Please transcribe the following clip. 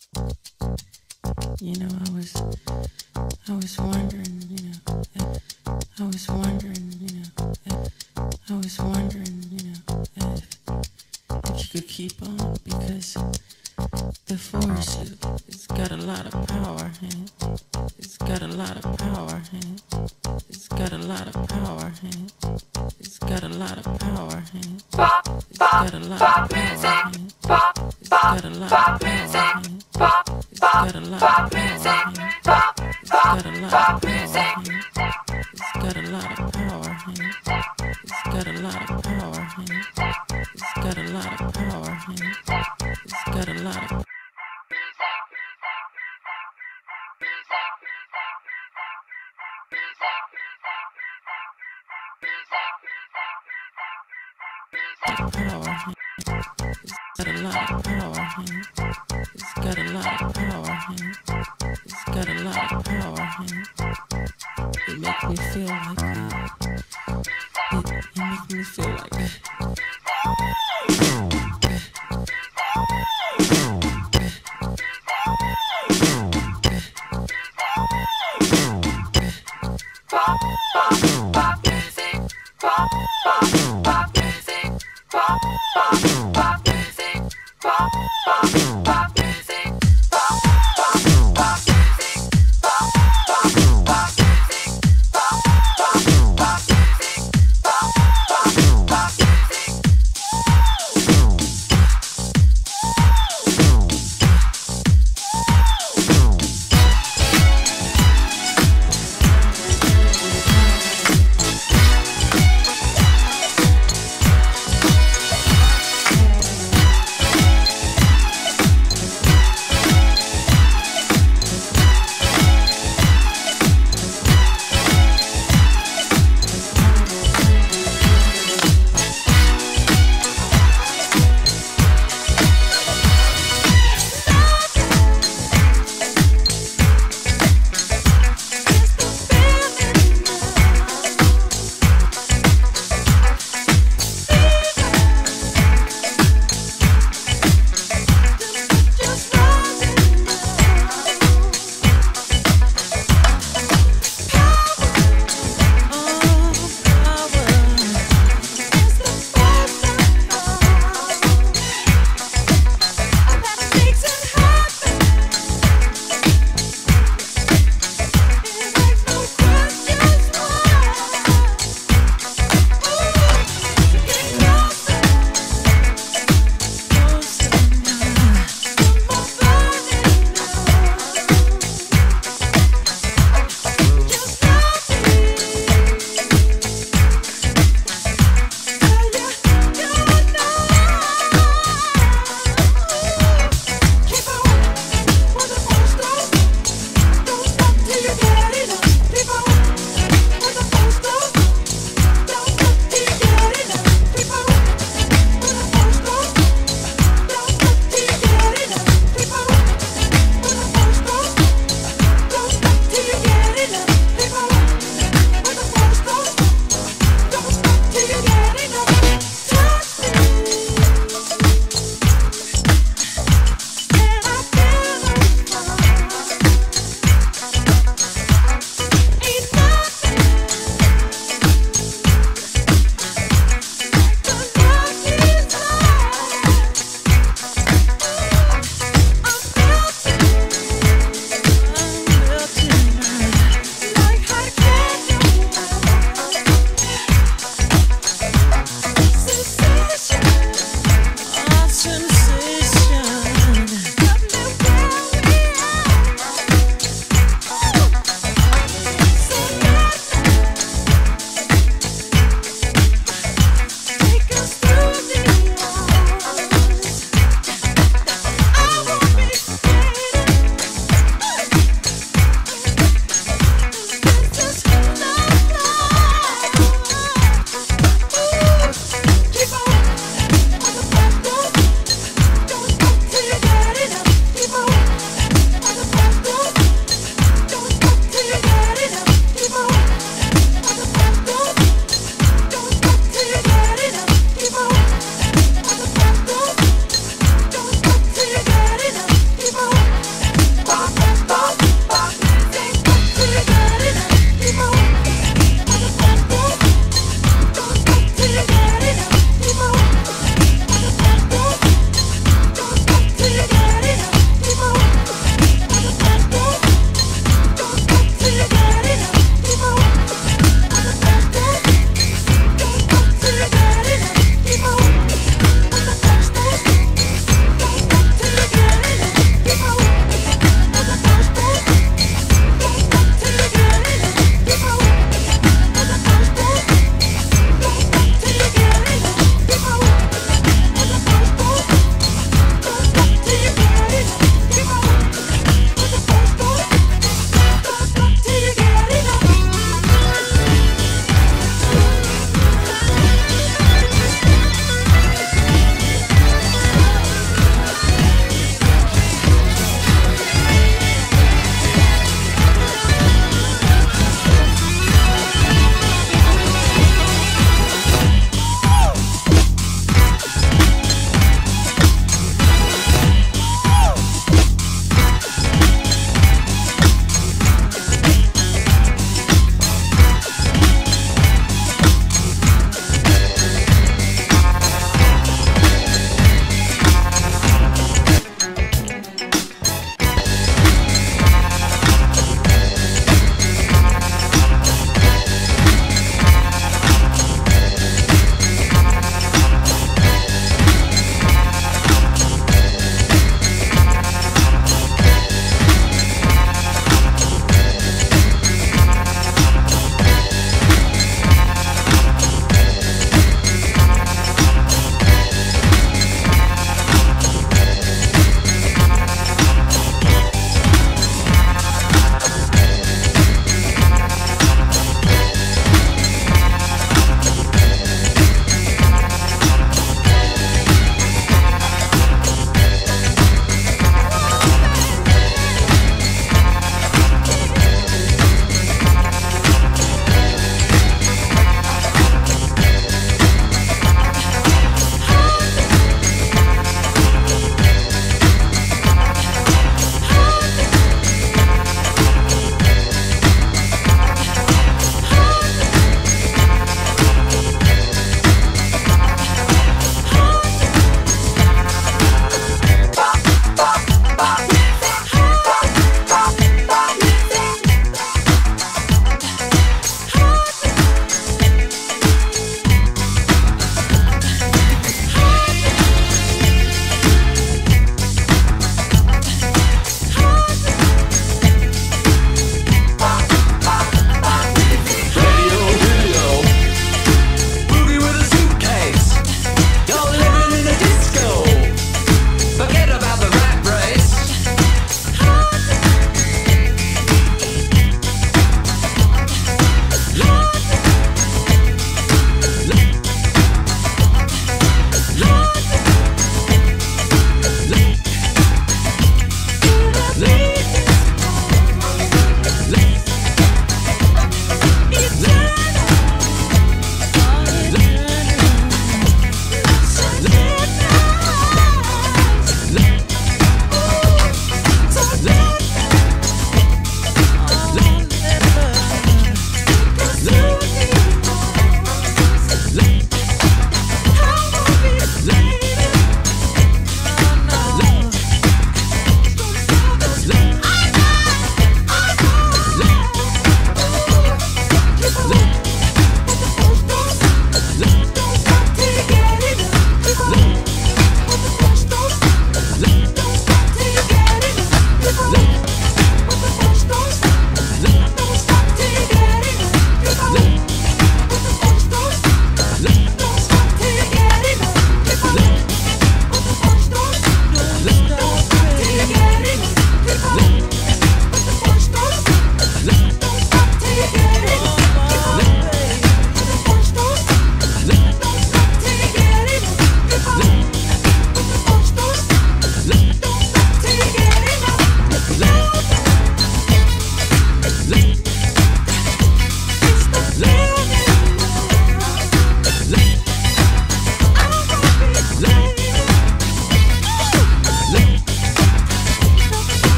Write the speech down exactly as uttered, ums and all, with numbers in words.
You know, I was, I was wondering, you know, if, I was wondering, you know, if, I was wondering, you know, if, if you could keep on, because the force, it, it's got a lot of power in it. It's got a lot of power in it. It's got a lot of power in it. It's got a lot of power in it. It's got a lot of power in it. It's got a lot of power in it. It's got a lot of power in it. It's got a lot of power in it. It's got a lot of power in it. It's got a lot of power in it. It's got a lot of power in it. It's got a lot of power in it. It's got a lot of power in it. It's got a lot of power in it. It's got a lot of power in it. It makes me feel like that. It, it makes me feel like that. Pop, pop, pop music. Pop, pop, pop music. Pop, pop, pop music. Pop, pop.